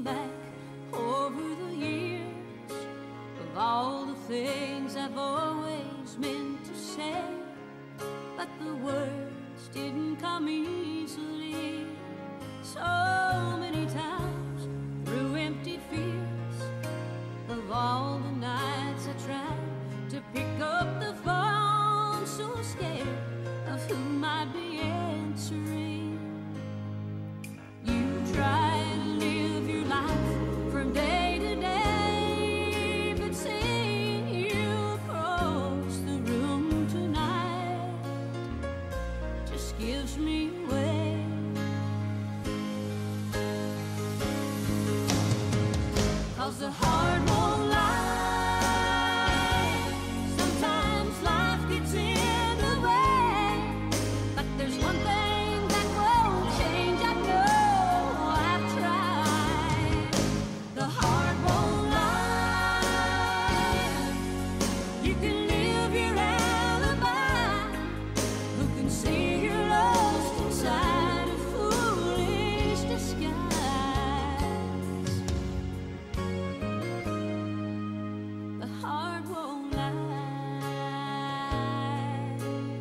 back over the years of all the things I've always meant to say, but the words didn't come easily. So many times through empty fears of all the nights I tried to pick up the phone, so scared of who might be answering. You try to live your life from day to day, but seeing you across the room tonight just gives me away. 'Cause the heart won't lie. Sometimes life gets in the way, but there's one thing that won't change. I know I've tried. The heart won't lie. You can live your alibi. Who can see you're lost inside a foolish disguise? The heart won't lie.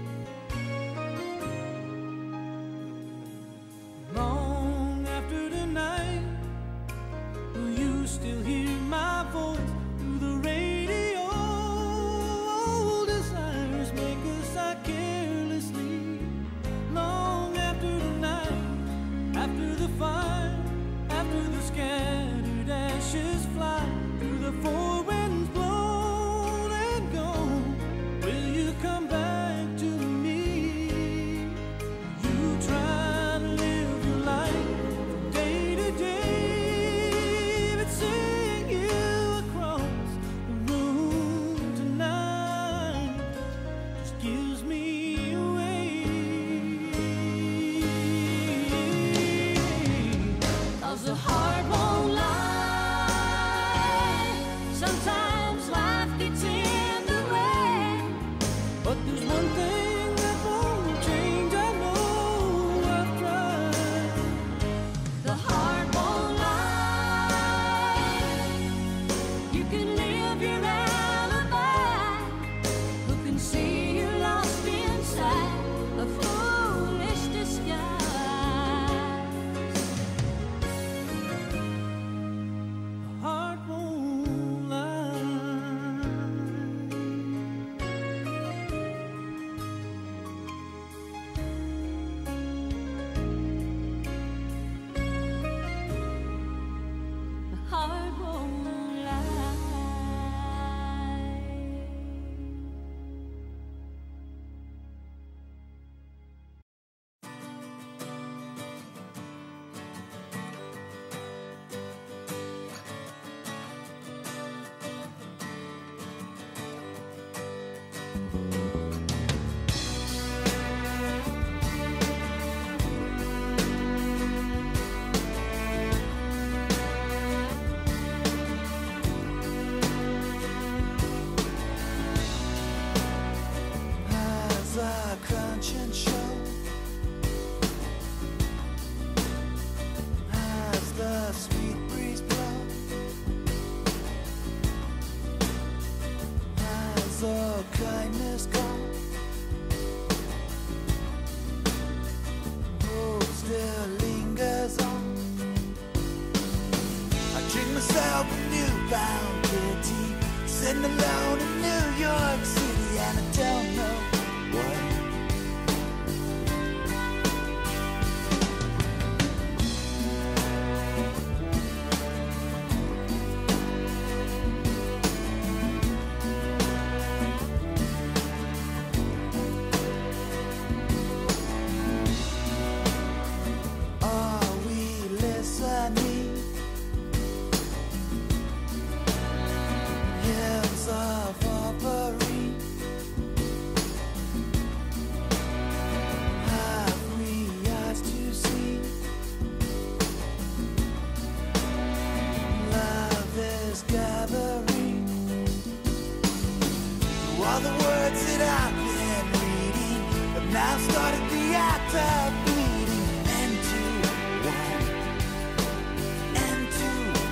Long after the night, will you still hear my voice through the radio? Old desires make us out carelessly. Long after the night, after the fire, after the scattered ashes fly through the four winds blown and gone, will you come back to me? You try to live your life from day to day, but seeing you across the room tonight just gives me away. 'Cause the heart won't lie. Sometimes life gets in the way, But there's one thing that won't change. I know I've tried. the heart won't lie. You can live your alibi. Who can see you're lost inside a foolish disguise? The heart won't lie. The heart won't lie. As I crunch and show, as the sweet breeze blows, as all kindness goes, hope still lingers on. I drink myself a newfound pity, sitting alone in New York City, and I don't know why. Are we listening? Hymns of offering. Have we eyes to see? Love is gathering. All the words that I've been reading have now started the act of bleeding into one, into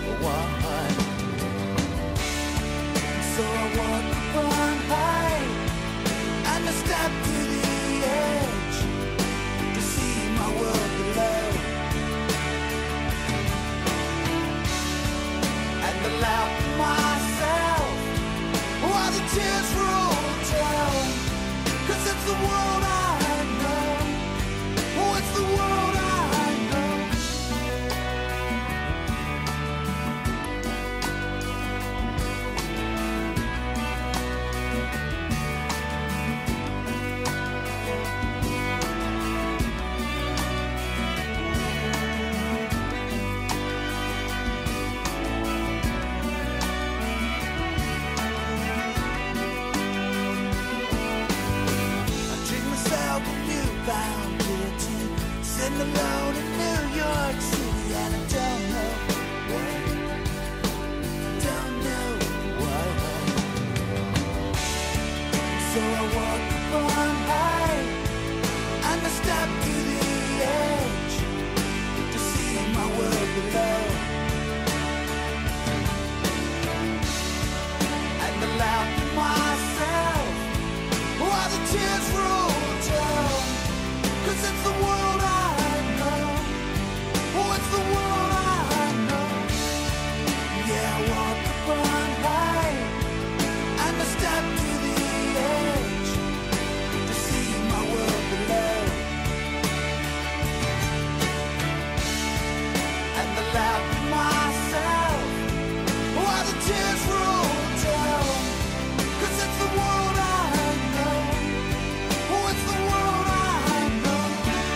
So I walk upon high and I step to the edge to see my world below. And I laugh to myself while the tears roll down, 'cause it's the world I know. Oh, it's the world I know. Yeah, I walk upon high and I step to the edge to see my world below. And I laugh to myself while the tears roll down, 'cause it's the world I know. Oh, it's the world I know.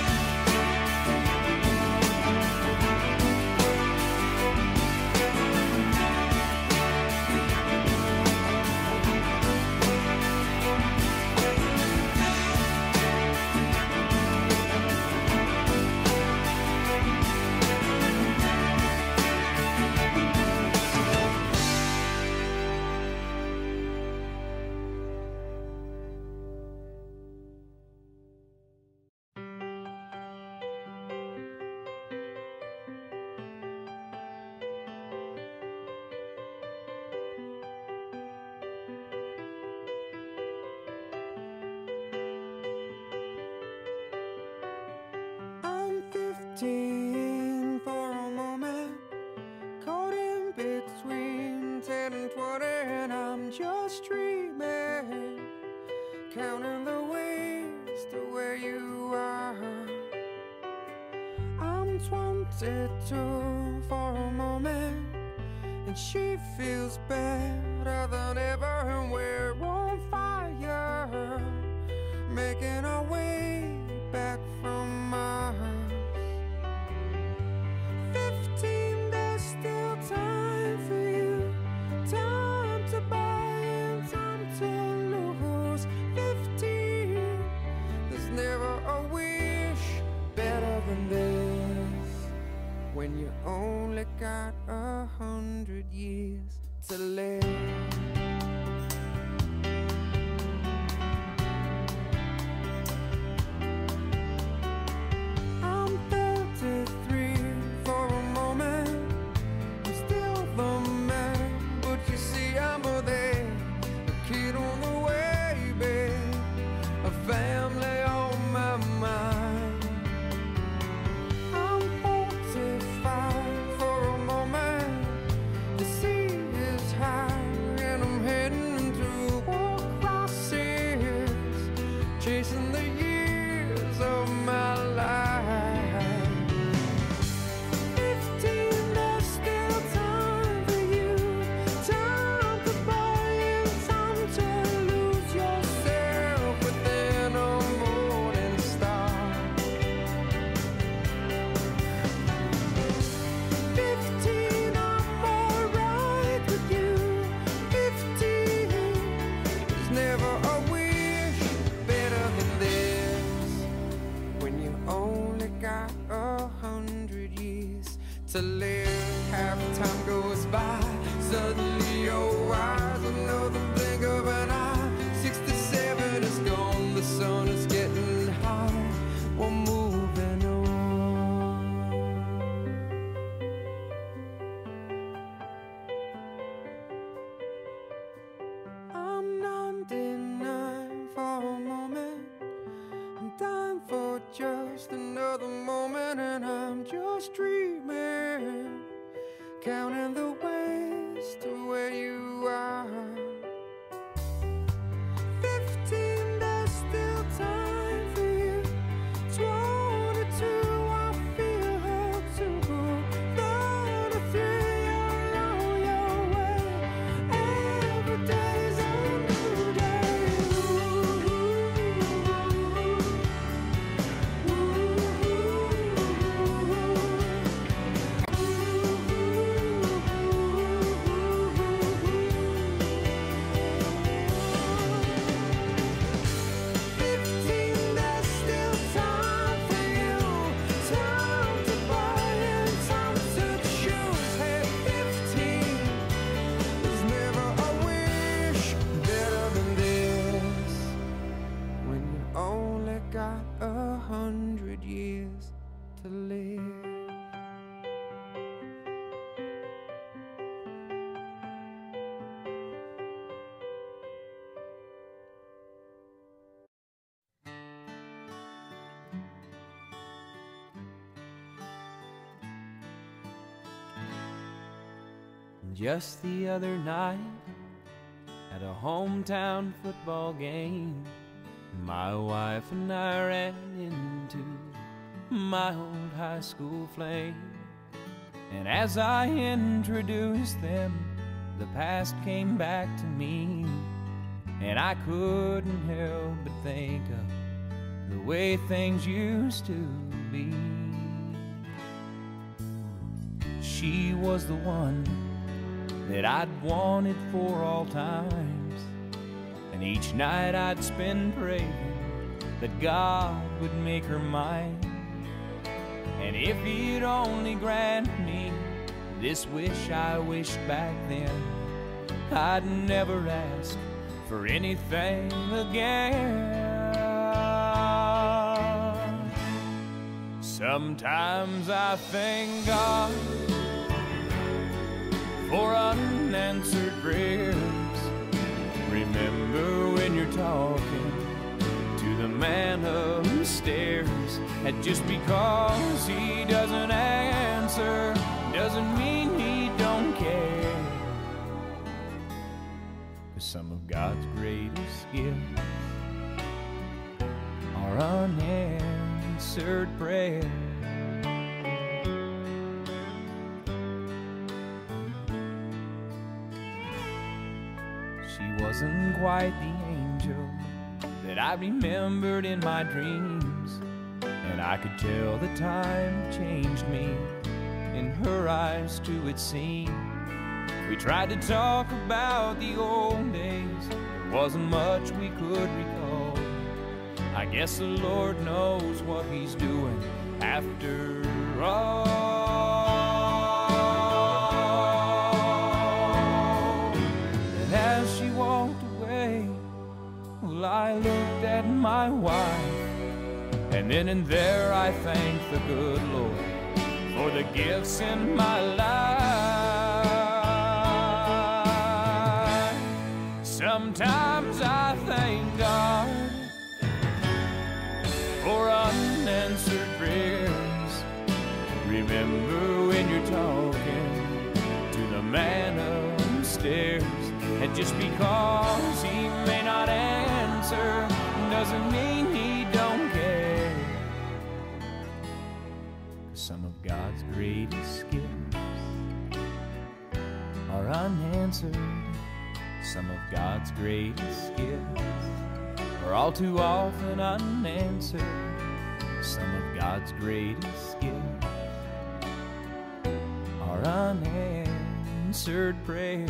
I'm 15 for a moment, caught in between 10 and 20, and I'm just dreaming, counting the ways to where you are. I'm 22 for a moment, and she feels better than ever, and we're on fire, making our way back from Mars. 15, there's still time for you, time to buy and time to lose. 15, there's never a wish better than this, when you only got 100 years to live. I'm 33 for a moment, I'm still the man, but you see I'm a there, a kid on the way, babe, a family on my mind. I'm 45 for a moment, the sea is high and I'm heading to walk crosses, chasing the years of my life. 15, there's still time for you, time to buy and time to lose yourself within a morning star. 15, I'm alright with you. 15, there's never a wish better than this, when you only got 100 years to live. Half time goes by, suddenly you're wise, another blink of an eye. 67 is gone, the sun is getting high, we're moving on. I'm 99 for a moment, I'm dying for just another moment, and I'm just dreaming, counting the ways to where you are. 15, there's still time for you. 22, I feel her too. 33, you're on your way. Every day's a new day. Ooh, ooh, ooh, ooh. just the other night, at a hometown football game, my wife and I ran into my old high school flame. And as I introduced them, the past came back to me, and I couldn't help but think of the way things used to be. She was the one that I'd wanted for all times, and each night I'd spend praying that God would make her mine. And if He'd only grant me this wish I wished back then, I'd never ask for anything again. Sometimes I thank God for unanswered prayers. Remember when you're talking to the man upstairs, and just because he doesn't answer doesn't mean he don't care. 'Cause some of God's greatest gifts are unanswered prayers. She wasn't quite the angel that I remembered in my dreams, and I could tell the time changed me. In her eyes too it seemed. We tried to talk about the old days, there wasn't much we could recall. I guess the Lord knows what He's doing after all. And as she walked away, well, I looked at my wife, and then and there I thanked the good Lord for the gifts in my life. Sometimes I thank God for unanswered prayers. Remember when you're talking to the man upstairs, and just because he may not answer doesn't mean he don't care. Some of God's greatest gifts are unanswered. Some of God's greatest gifts are all too often unanswered. Some of God's greatest gifts are unanswered prayers.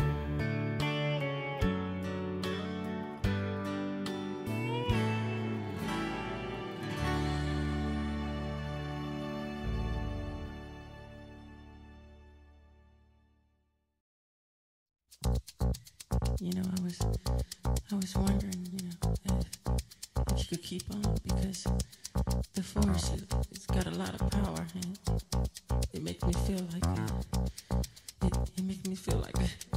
You know, I was wondering, you know, if you could keep on, because the force, it's got a lot of power, and it makes me feel like it makes me feel like